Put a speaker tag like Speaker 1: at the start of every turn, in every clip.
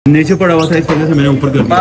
Speaker 1: नीचे पड़ा हुआ था, इस वजह से मैंने ऊपर कर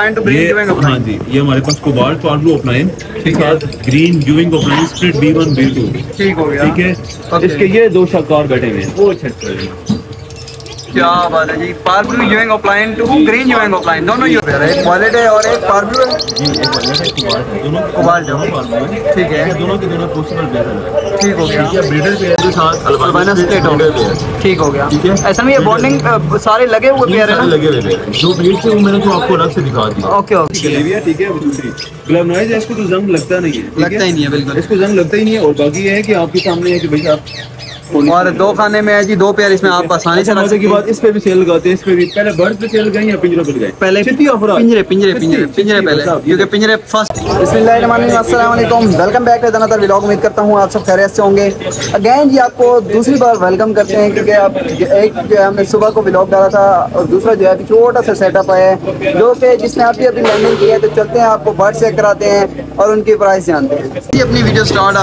Speaker 1: दिया। हाँ जी, ये हमारे पास कोबाल्ट पार्ब्लू अपलाइन ठीक है, green euwing upline split B1 B2
Speaker 2: ठीक हो गया।
Speaker 1: ठीक है, इसके ये दो शाकार बैठे हुए हैं, वो अच्छा
Speaker 2: क्या बात है जी। Parblue euwing opaline to green euwing opaline दोनों ही एक वॉलेट है और एक पार्ब्लू है
Speaker 1: जी, एक वाले है दोनों
Speaker 2: कोबाल्ट है।
Speaker 1: पार्ब्लू
Speaker 2: ठीक है,
Speaker 1: दोनों के दोनों पॉसिबल बेहतर
Speaker 2: ठीक हो गया।
Speaker 1: ब्रीडर पेयर के साथ
Speaker 2: अल्बाना स्टेट हो गया, ठीक हो गया।
Speaker 1: ठीक है,
Speaker 2: ऐसा में ये बॉन्डिंग सारे लगे हुए पेयर है ना,
Speaker 1: लगे हुए हैं जो ब्रीड से वो मैंने तो आपको अलग से दिखा दिया।
Speaker 2: ओके ओके
Speaker 1: ठीक है, दूसरी ग्लवनाइज है, इसको तो जंग लगता नहीं है,
Speaker 2: लगता ही नहीं है, बिल्कुल
Speaker 1: इसको जंग लगता ही नहीं है। और बाकी ये है कि आपके सामने है कि भाई आप
Speaker 2: और दो खाने में है जी, दो पेयर इसमें आप आसानी से रख सकते
Speaker 1: की बात, इस पे भी सेल लगाते हैं, इस पे भी पहले बर्ड पे सेल लगाए या पिंजरे पे लगाए,
Speaker 2: पहले पिंजरे पिंजरे पिंजरे पिंजरे पहले, क्योंकि पिंजरे फर्स्ट। बिस्मिल्लाहिर्रहमानिर्रहीम, अस्सलाम वालेकुम, welcome back to another vlog. उम्मीद करता हूँ आप सब खैरियत से होंगे। अगेन जी आपको दूसरी बार वेलकम करते हैं, क्योंकि आप एक जो है हमने सुबह को व्लॉग डाला था और दूसरा जो है छोटा सा सेटअप है जो कि जिसने अभी लैंडिंग की है। तो चलते हैं, आपको बर्ड चेक कराते हैं और उनकी प्राइस जानते हैं। ये अपनी वीडियो स्टार्ट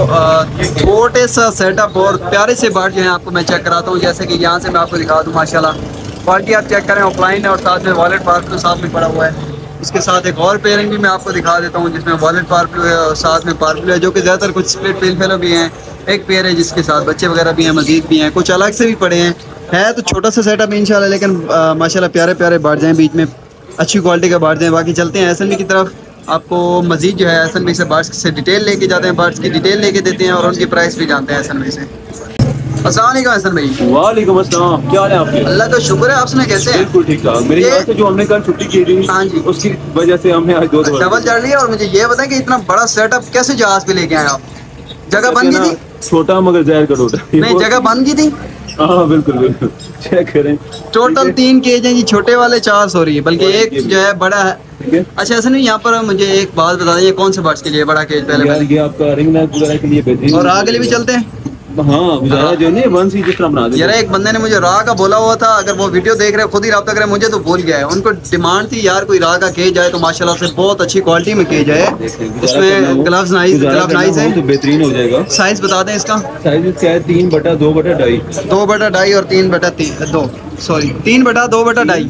Speaker 2: आपको छोटे सा सेटअप और प्यारे से बर्ड जो है आपको मैं चेक कराता हूँ। जैसे कि यहाँ से मैं आपको दिखा दूँ, माशाल्लाह क्वालिटी आप चेक करें, ऑफलाइन है और साथ में वॉलेट पार्क तो साथ में पड़ा हुआ है। इसके साथ एक और पेयरिंग भी मैं आपको दिखा देता हूँ, जिसमें वॉलेट पार्क है और साथ में पार्क है, जो कि ज़्यादातर कुछ स्प्लिट पेल फेलो भी हैं। एक पेयर है जिसके साथ बच्चे वगैरह भी हैं, मजीद भी हैं, कुछ अलग से भी पड़े हैं। है तो छोटा सा सेटअप इंशाल्लाह, लेकिन माशाल्लाह प्यारे प्यारे बर्ड्स हैं, बीच में अच्छी क्वालिटी का बर्ड्स हैं। बाकी चलते हैं SNB की तरफ, आपको मजीद जो है SNB से बर्ड्स से डिटेल लेके जाते हैं, बर्ड्स की डिटेल लेके देते हैं और उनकी प्राइस भी जानते हैं SNB से। अस्सलाम वालेकुम हसन भाई।
Speaker 1: वालेकुम अस्सलाम, क्या हाल है आपके?
Speaker 2: अल्लाह का शुक्र है, आपने कैसे हैं?
Speaker 1: बिल्कुल ठीक ठाक। मेरे यहाँ से जो हमने कल छुट्टी की थी, हाँ जी, उसकी वजह से हमने आज दो
Speaker 2: डबल चढ़ लिया। और मुझे ये बताएं कि इतना बड़ा सेटअप कैसे जहाज पे लेके आए आप? जगह बन गई थी?
Speaker 1: छोटा मगर जहर का टोटा
Speaker 2: नहीं, जगह बन गई थी।
Speaker 1: हाँ बिल्कुल बिल्कुल, चेक करें।
Speaker 2: टोटल 3 केज हैं जी, छोटे वाले 4 सॉरी, बल्कि एक जो है बड़ा है। अच्छा ऐसा नहीं, यहाँ पर मुझे एक बात बता दें, ये कौन से बर्ड्स के लिए बड़ा केज? पहले
Speaker 1: ये आपका रिंग नेक वगैरह के लिए बेहतरीन।
Speaker 2: और आगे भी चलते हैं।
Speaker 1: हाँ गुजारा जो नहीं वन सी जिस तरह बना दे।
Speaker 2: यार एक बंदे ने मुझे राह का बोला हुआ था, अगर वो वीडियो देख रहे खुद ही राब्ता करें, मुझे तो भूल गया है। उनको डिमांड थी यार कोई राह का केज आए तो माशाल्लाह से बहुत अच्छी क्वालिटी में केज है, उसमें ग्लव्स नाइस है,
Speaker 1: तो बेहतरीन हो जाएगा।
Speaker 2: साइज बता दें इसका?
Speaker 1: साइज इसका है 3/2/2.5
Speaker 2: 2/2.5 और 3/2 सॉरी 3/2/2.5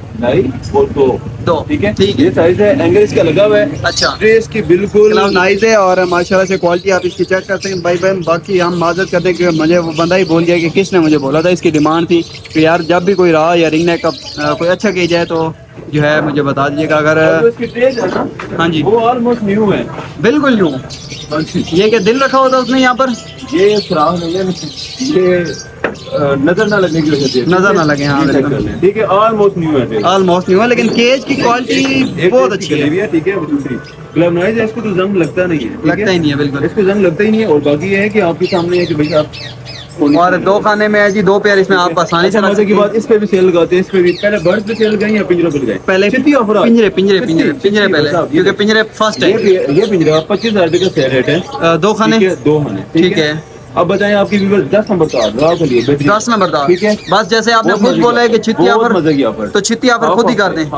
Speaker 1: और 2 ठीक है, ठीक है। ये साइज है, एंगल इसका लगा हुआ है। अच्छा, ड्रेस की बिल्कुल
Speaker 2: नाइस है और माशाल्लाह से क्वालिटी आप इसकी चेक करते हैं भाई बहन। बाकी हम माजरत करते हैं कि मुझे वो बंदा ही बोल गया कि किसने मुझे बोला था, इसकी डिमांड थी कि यार जब भी कोई रहा या रिंग नेक का कोई अच्छा केज है तो जो है मुझे बता दीजिएगा। अगर
Speaker 1: इसकी ड्रेस है ना,
Speaker 2: हाँ जी,
Speaker 1: वो ऑलमोस्ट न्यू है,
Speaker 2: बिल्कुल न्यू। ये क्या दिल रखा होता उसने यहाँ पर? ये
Speaker 1: खराब नहीं है, ये नजर ना लगने की वजह से,
Speaker 2: नजर ना लगे। हाँ
Speaker 1: ठीक है, ऑलमोस्ट न्यू है,
Speaker 2: ऑलमोस्ट न्यू है, लेकिन केज की क्वालिटी बहुत अच्छी है।
Speaker 1: ठीक है, दूसरी ग्लवनाइज है, इसको तो जंग लगता नहीं है,
Speaker 2: लगता ही नहीं है, बिल्कुल
Speaker 1: इसको जंग लगता ही नहीं है। और बाकी ये है कि आपके सामने है कि भाई आप
Speaker 2: और दो खाने में है जी, दो पेयर इसमें आप आसानी से रख सकते हैं।
Speaker 1: इस पे भी सेल लगाते हैं, इस पे भी पहले बर्ड पे सेल लगाए या पिंजरे पे लगाए,
Speaker 2: पहले पिंजरे पिंजरे पिंजरे पिंजरे पहले, क्योंकि पिंजरे फर्स्ट है।
Speaker 1: ये पिंजरा 25,000 रुपए का सेल रेट है,
Speaker 2: 2 खाने
Speaker 1: 2 खाने
Speaker 2: ठीक है।
Speaker 1: अब बताएं आपकी व्यूअर 10 नंबर का
Speaker 2: 10 नंबर का, ठीक है। बस जैसे आपने खुद बोला है कि छितिया पर, तो छितिया पर खुद ही कर दें।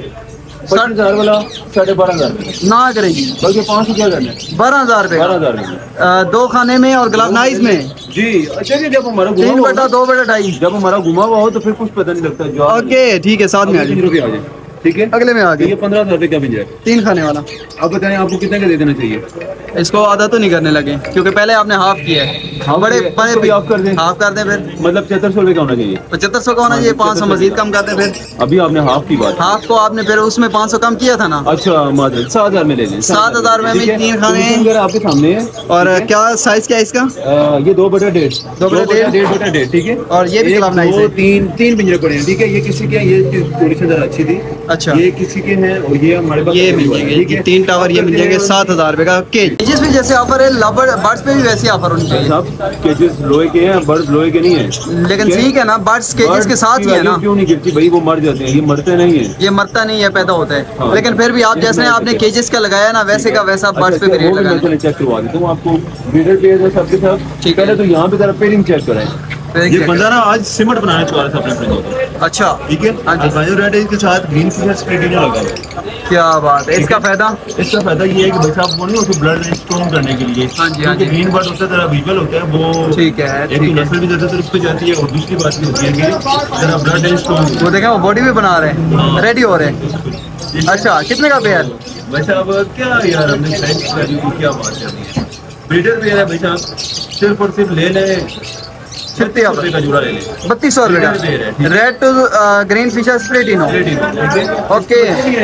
Speaker 1: 25,000 वाला 12,500
Speaker 2: ना करेगी,
Speaker 1: बल्कि 5 क्या करना,
Speaker 2: 12,000 रुपए,
Speaker 1: 12,000
Speaker 2: 2 खाने में और ग्लवनाइज में
Speaker 1: जी। अच्छा, जब हमारा
Speaker 2: 3/2/2.5
Speaker 1: जब हमारा घुमा हुआ हो तो फिर कुछ पता नहीं लगता।
Speaker 2: ओके ठीक है, साथ में आ जाए,
Speaker 1: ठीक है,
Speaker 2: अगले में आ गए।
Speaker 1: ये 15,000 रुपए का पिंजरा,
Speaker 2: 3 खाने वाला।
Speaker 1: अब बताएं आपको कितने का दे देना चाहिए?
Speaker 2: इसको आधा तो नहीं करने लगे, क्योंकि पहले आपने हाफ किया है। बड़े
Speaker 1: हाफ कर दें,
Speaker 2: हाफ कर दें फिर,
Speaker 1: मतलब 700 रुपए का होना चाहिए,
Speaker 2: 7500 का होना चाहिए, 500 मजीद कम कर दें फिर।
Speaker 1: अभी आपने हाफ की बात,
Speaker 2: हाफ को आपने फिर उसमें 500 कम किया था ना।
Speaker 1: अच्छा मादर 7,000 में ले लें,
Speaker 2: 7,000 में 3 खाने
Speaker 1: आपके सामने है।
Speaker 2: और क्या साइज क्या है इसका?
Speaker 1: ये 2/1.5 2/1.5 ठीक है।
Speaker 2: और ये भी
Speaker 1: तीन पिंजरे पड़े हैं, ठीक है। ये किसी के, ये कंडीशन जरा अच्छी थी।
Speaker 2: अच्छा,
Speaker 1: ये किसी के हैं और ये हमारे पास
Speaker 2: ये मिल जाएंगे 3 टावर, ये मिल जाएंगे 7,000 रुपए का केज। केजेस भी जैसे ऑफर है, लवर बर्ड्स पे भी वैसे ऑफर होनी चाहिए।
Speaker 1: सब केजेस लोहे के हैं, बर्ड्स लोहे के नहीं है,
Speaker 2: लेकिन ठीक है ना, बर्ड्स केजेस के साथ ही है ना।
Speaker 1: क्यों नहीं गिरती भाई, वो मर जाते हैं, ये मरते नहीं है,
Speaker 2: ये मरता नहीं है, पैदा होता है।
Speaker 1: हाँ।
Speaker 2: लेकिन फिर भी आप जैसे आपने केजेस का लगाया ना, वैसे का वैसा बर्ड्स पे भी रेट लगाना।
Speaker 1: मैं चेक करवा देता हूँ आपको, ब्रीडर पेयर है सबके सब। ठीक है, तो यहाँ पे जरा पेयरिंग चेक कराएं। ये बंदा ना आज सिमट बनाने चुका था अपने फ्रेंड को।
Speaker 2: अच्छा
Speaker 1: ठीक है, अल्बानो रेड के साथ ग्रीन फिशर स्प्लिट लगा है।
Speaker 2: क्या बात है, इसका फायदा?
Speaker 1: इसका फायदा ये है कि भाई साहब वो नहीं होती ब्लड स्ट्रॉन्ग करने के लिए।
Speaker 2: हाँ जी, हाँ जी।
Speaker 1: ग्रीन बर्ड होता है जरा विजुअल होता है वो,
Speaker 2: ठीक है,
Speaker 1: एक तो नस्ल भी ज्यादातर इस पे जाती है और दूसरी बात ये होती है कि जरा ब्लड स्ट्रॉन्ग।
Speaker 2: वो देखें, वो बॉडी भी बना रहे हैं, रेडी हो रहे हैं। अच्छा, कितने का पेयर?
Speaker 1: भाई साहब क्या यार हमने प्राइस वैल्यू की क्या बात करनी है। ब्रीडर पेयर है भाई साहब, सिर्फ और सिर्फ ले लें 36 रुपये का जोड़ा ले लें।
Speaker 2: 3200 रुपये का। Red to green fischer split ino. Okay,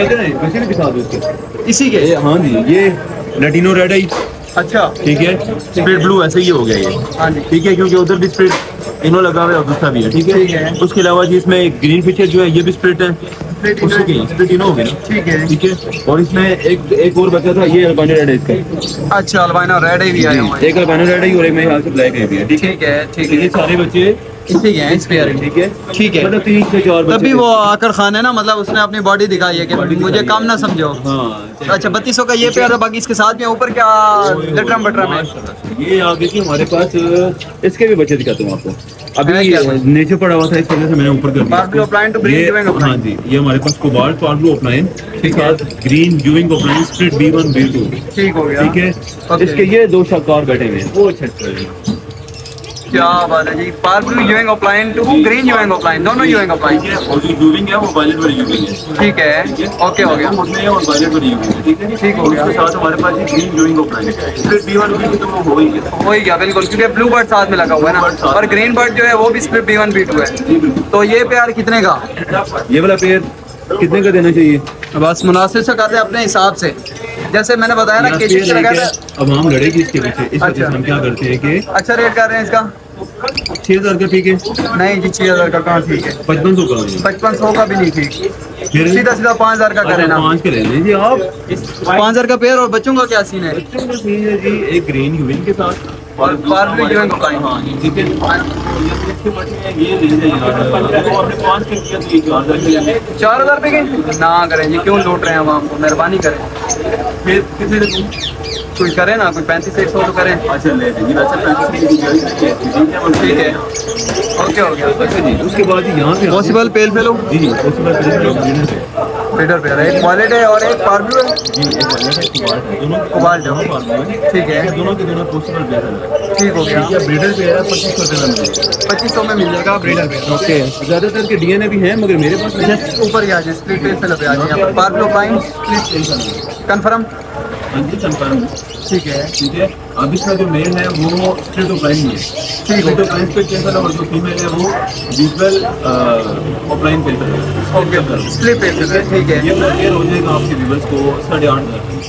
Speaker 2: इसी के?
Speaker 1: हाँ जी, ये लैटिनो रेड है।
Speaker 2: अच्छा,
Speaker 1: ठीक है, स्प्लिट ब्लू ऐसे ही हो गया ये।
Speaker 2: हाँ जी,
Speaker 1: ठीक है, क्योंकि उधर भी स्प्लिट इनो लगा हुआ है और दूसरा भी है। ठीक है, उसके अलावा जी इसमें ग्रीन फिशर जो है ये भी स्प्लिट है, स्प्लिट इनो हो गया।
Speaker 2: ठीक है,
Speaker 1: ठीक है। और इसमें एक और बचा था, ये अल्बानो रेड है इसका।
Speaker 2: अच्छा, अल्बानो रेड भी आया हुआ है।
Speaker 1: एक अल्बानो रेड है और एक मेरे ख्याल से ब्लैक है भी है।
Speaker 2: ठीक है, ठीक है,
Speaker 1: ये सारे बच्चे
Speaker 2: इसी के हैं, इस पेयर के।
Speaker 1: ठीक है,
Speaker 2: ठीक है।
Speaker 1: मतलब 3 से 4
Speaker 2: तभी वो आकर खान है ना, मतलब उसने अपनी बॉडी दिखाई है कि मुझे कम ना समझो।
Speaker 1: हाँ।
Speaker 2: अच्छा, 3200 का ये पेयर है। बाकी इसके साथ में ऊपर क्या लटरम बटरम है?
Speaker 1: ये आगे थी हमारे पास, इसके भी बच्चे दिखाता हूँ आपको। अभी नीचे पड़ा हुआ था, इस वजह से मैंने ऊपर कर दिया।
Speaker 2: Parblue opaline to green euwing opaline.
Speaker 1: हाँ जी, ये हमारे पास कोबाल्ट पार्ब्लो ऑफलाइन के साथ green euwing offline split B1 B2।
Speaker 2: ठीक हो गया।
Speaker 1: ठीक है, इसके ये 2 शाहकार बैठे हुए हैं, वो अच्छा कर रहे हैं।
Speaker 2: क्या बात है जी। Parblue euwing opaline to green euwing opaline, दोनों यूइंग ऑफलाइन।
Speaker 1: ठीक है, और जो यूविंग है वो वायलेट वाली यूविंग है।
Speaker 2: ठीक है, ओके हो गया।
Speaker 1: उसमें है और वायलेट वाली यूविंग है। ठीक है,
Speaker 2: ठीक हो गया।
Speaker 1: उसके साथ हमारे पास ये ग्रीन यूविंग ऑफलाइन है। स्प्लिट B1 B2 तो वो हो ही गया।
Speaker 2: हो ही गया बिल्कुल, क्योंकि ब्लू बर्ड साथ में लगा हुआ है ना, और ग्रीन बर्ड जो है वो भी स्प्लिट B1 B2 है। तो ये पेयर कितने का?
Speaker 1: ये वाला पेयर कितने का देना चाहिए?
Speaker 2: बस मुनासिब से करते हैं अपने हिसाब से। जैसे मैंने बताया ना, केशिश से लगा था।
Speaker 1: अब हम लड़ेगी इसके पीछे, इस वजह से हम क्या करते हैं कि
Speaker 2: अच्छा रेट कर रहे हैं इसका?
Speaker 1: 6000 का ठीक है।
Speaker 2: नहीं जी, 6000 का कहाँ ठीक है?
Speaker 1: 5500 का
Speaker 2: 5500 का भी नहीं ठीक,
Speaker 1: फिर
Speaker 2: सीधा सीधा 5000 का करें ना।
Speaker 1: 5 के ले लीजिए आप।
Speaker 2: 5000 का पेयर। और बच्चों का क्या सीन है?
Speaker 1: बच्चों का सीन है जी, एक ग्रीन यूविंग के साथ
Speaker 2: और पार्ब्लो यूइंग ऑफलाइन।
Speaker 1: हाँ ठीक है। ये लीजिए यार, तो आपने 5 के दिया तो ये 4000 के लिए
Speaker 2: 4000 रुपए के ना करें जी, क्यों लूट रहे हैं हम आपको? मेहरबानी करें,
Speaker 1: फिर कितने दे दूं?
Speaker 2: कोई करे ना, कोई 3500 तो करें।
Speaker 1: अच्छा ले लीजिए, वैसे 35 की गुंजाइश नहीं है।
Speaker 2: ठीक है, ओके हो गया।
Speaker 1: अच्छा जी, उसके बाद यहाँ पे
Speaker 2: पॉसिबल पेल फेलो
Speaker 1: जी जी, पॉसिबल
Speaker 2: फीडर पेयर है, एक वॉलेट है और एक पार्ब्लो है।
Speaker 1: जी, एक वायलेट है, दोनों
Speaker 2: कोबाल्ट है।
Speaker 1: है।
Speaker 2: ठीक है,
Speaker 1: दोनों के दोनों पॉसिबल पेयर है।
Speaker 2: ठीक हो गया।
Speaker 1: ये ब्रीडर पेयर है, 2500 रुपये में मिलेगा।
Speaker 2: 2500 में मिल जाएगा ब्रीडर पेयर।
Speaker 1: ओके, ज्यादातर के डीएनए भी हैं मगर मेरे पास नहीं है।
Speaker 2: ऊपर ही आ जाए, स्प्लिट पेल फेलो पे आ जाए। Parblue opaline confirm.
Speaker 1: हाँ जी, कंफर्म।
Speaker 2: ठीक है,
Speaker 1: ठीक है, अब इसका जो मेल है वो स्प्लिट ऑफलाइन है। स्प्लिट ऑफलाइन पे कैंसल, और जो फीमेल है वो यूजुअल ऑफलाइन पे है।
Speaker 2: Okay, split pale fallow. ठीक है,
Speaker 1: ये पेयर हो जाएगा आपके व्यूअर्स को 8.5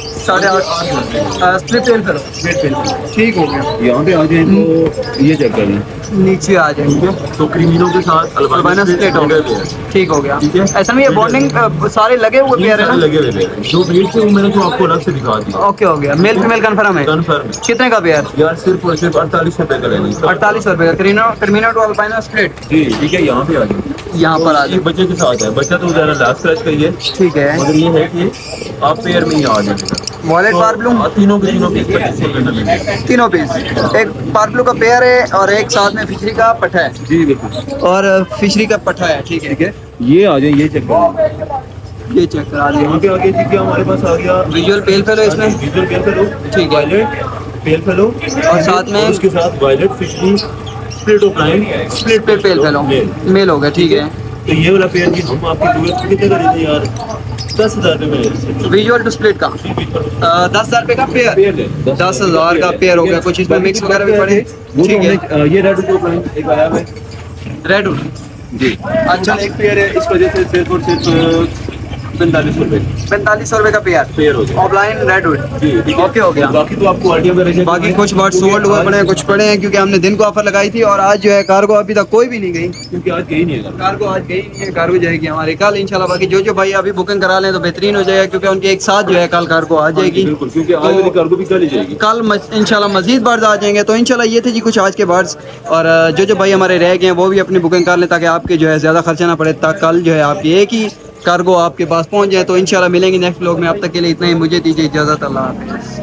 Speaker 2: 8.5 स्प्लिट पेल फेलो। ठीक हो गया।
Speaker 1: यहाँ पे आ जाए तो ये चेक कर लें,
Speaker 2: नीचे आ जाएंगे
Speaker 1: तो क्रीमिनो के साथ
Speaker 2: अल्बानो स्प्लिट हो गया। ठीक हो गया।
Speaker 1: ठीक है।
Speaker 2: ऐसा नहीं है, बॉन्डिंग सारे लगे हुए पेयर है ना?
Speaker 1: लगे हुए पेयर जो ब्रीड से वो मैंने तो आपको अलग से दिखा दिया।
Speaker 2: ओके हो गया। मेल फीमेल कंफर्म है?
Speaker 1: कंफर्म।
Speaker 2: कितने का पेयर?
Speaker 1: यार सिर्फ और सिर्फ 48 रुपए का लेंगे।
Speaker 2: 48 रुपए का क्रीमिनो टू अल्बानो स्प्लिट।
Speaker 1: जी ठीक है, यहाँ पे आ जाए।
Speaker 2: यहाँ पर आ
Speaker 1: ये
Speaker 2: जाए।
Speaker 1: बच्चे के साथ है, बच्चा तो ज़रा लास्ट क्रैच का ही है।
Speaker 2: ठीक है,
Speaker 1: मगर ये है कि आप पेयर में ही आ जाए।
Speaker 2: वॉलेट पार्ब्लो
Speaker 1: तीनों के तीनों पीस 2500 रुपए में मिलेंगे।
Speaker 2: तीनों पीस। एक पार्ब्लो का पेयर है और एक साथ में फिशरी का पट्टा है।
Speaker 1: जी बिल्कुल,
Speaker 2: और फिशरी का पट्टा है। ठीक है,
Speaker 1: ठीक है। ये आ जाए, ये चेक करो।
Speaker 2: ये चेक करा दिया।
Speaker 1: यहाँ पे आगे जी क्या हमारे पास आ गया,
Speaker 2: विजुअल पेल फेलो इसमें।
Speaker 1: Visual pale fallow.
Speaker 2: ठीक है।
Speaker 1: वायलेट पेल फेलो
Speaker 2: और साथ में
Speaker 1: उसके साथ violet fischer split opaline
Speaker 2: split पे पेल फेलो मेल हो गया। ठीक है,
Speaker 1: तो ये वाला पेयर भी हम आपकी जरूरत कितने का देते हैं यार? 10,000 रुपये में
Speaker 2: विजुअल टू स्प्लिट का 10,000 रुपए का पेयर।
Speaker 1: पेयर ले
Speaker 2: 10,000 का पेयर हो गया। कुछ इसमें मिक्स वगैरह भी पड़े। ठीक है,
Speaker 1: ये रेड ऑफलाइन एक आया है
Speaker 2: रेड
Speaker 1: जी।
Speaker 2: अच्छा,
Speaker 1: एक पेयर है, इस वजह से सिर्फ और सिर्फ 45 रुपए
Speaker 2: 4500 रुपए का
Speaker 1: पेयर हो जाए।
Speaker 2: Offline redwood.
Speaker 1: जी
Speaker 2: ओके हो गया।
Speaker 1: बाकी तो आपको आइडिया वगैरह
Speaker 2: बाकी कुछ बार सोल्ड हुए पड़े हैं, कुछ पड़े हैं, क्योंकि हमने दिन को ऑफर लगाई थी और आज जो है कार्गो अभी तक कोई भी नहीं गई।
Speaker 1: क्योंकि आज गई नहीं है।
Speaker 2: कार्गो आज गई नहीं है, कार्गो जाएगी हमारे कल इंशाल्लाह। बाकी जो भाई अभी बुकिंग करा लें तो बेहतरीन हो जाएगा, क्योंकि उनके एक साथ जो है कल कार्गो आ जाएगी।
Speaker 1: बिल्कुल, क्योंकि आज वाली कार्गो भी कल ही जाएगी।
Speaker 2: कल इंशाल्लाह मजीद बर्ड्स आ जाएंगे। तो इंशाल्लाह ये थे जी कुछ आज के बर्ड्स। और जो भाई हमारे रह गए हैं वो भी अपनी बुकिंग कर लें, ताकि आपके जो है ज़्यादा खर्चा ना पड़े, ताकि कल जो है आपकी एक ही कार्गो आपके पास पहुंच जाए। तो इंशाल्लाह मिलेंगे नेक्स्ट व्लॉग में। अब तक के लिए इतना ही, मुझे दीजिए इजाज़त। अल्लाह हाफ़िज़।